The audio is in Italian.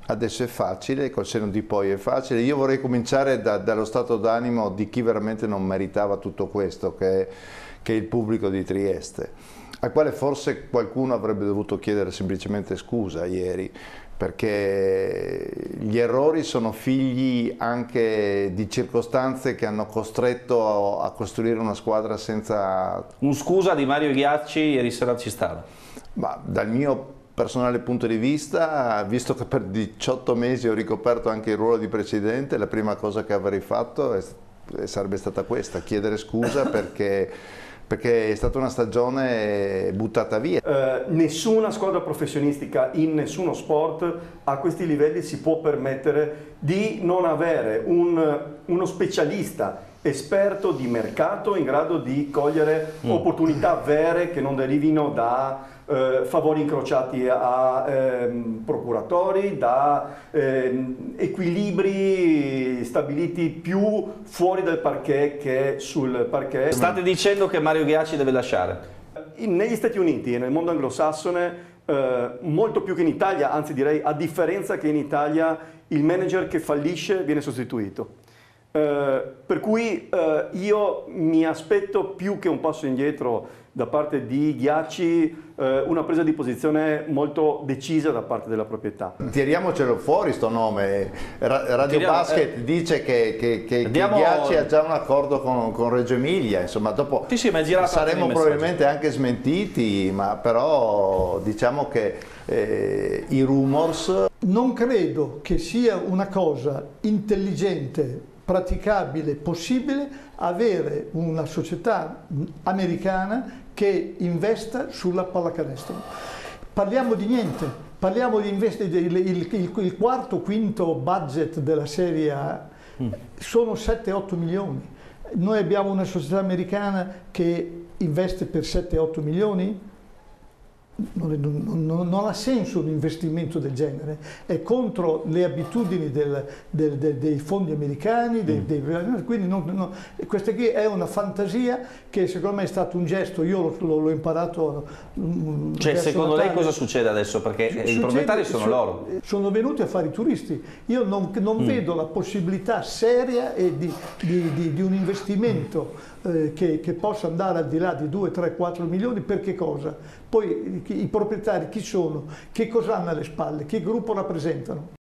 Adesso è facile, col senno di poi è facile. Io vorrei cominciare dallo stato d'animo di chi veramente non meritava tutto questo, che è il pubblico di Trieste, al quale forse qualcuno avrebbe dovuto chiedere semplicemente scusa ieri, perché gli errori sono figli anche di circostanze che hanno costretto a costruire una squadra senza... Un scusa di Mario Ghiacci ieri sera ci stava? Ma dal mio personale punto di vista, visto che per 18 mesi ho ricoperto anche il ruolo di presidente, la prima cosa che avrei fatto sarebbe stata questa, chiedere scusa perché è stata una stagione buttata via. Nessuna squadra professionistica in nessuno sport a questi livelli si può permettere di non avere uno specialista esperto di mercato in grado di cogliere opportunità vere che non derivino da favori incrociati a procuratori, da equilibri stabiliti più fuori dal parquet che sul parquet. State dicendo che Mario Ghiacci deve lasciare? Negli Stati Uniti e nel mondo anglosassone, molto più che in Italia, anzi direi a differenza che in Italia, il manager che fallisce viene sostituito. Per cui io mi aspetto più che un passo indietro da parte di Ghiacci, una presa di posizione molto decisa da parte della proprietà. Tiriamocelo fuori sto nome. Radio Basket dice che Ghiacci ha già un accordo con Reggio Emilia, insomma dopo saremo probabilmente anche smentiti, ma però diciamo che i rumors... Non credo che sia una cosa intelligente, praticabile, possibile avere una società americana che investa sulla pallacanestro. Parliamo di niente, parliamo di il quarto, quinto budget della Serie A sono 7-8 milioni. Noi abbiamo una società americana che investe per 7-8 milioni? Non ha senso un investimento del genere, è contro le abitudini dei fondi americani, quindi questa qui è una fantasia che secondo me è stato un gesto, io l'ho imparato. Cioè secondo lei cosa succede adesso? Perché i proprietari sono loro. Sono venuti a fare i turisti, io non vedo la possibilità seria di un investimento che possa andare al di là di 2, 3, 4 milioni, per che cosa? Poi i proprietari chi sono? Che cosa hanno alle spalle? Che gruppo rappresentano?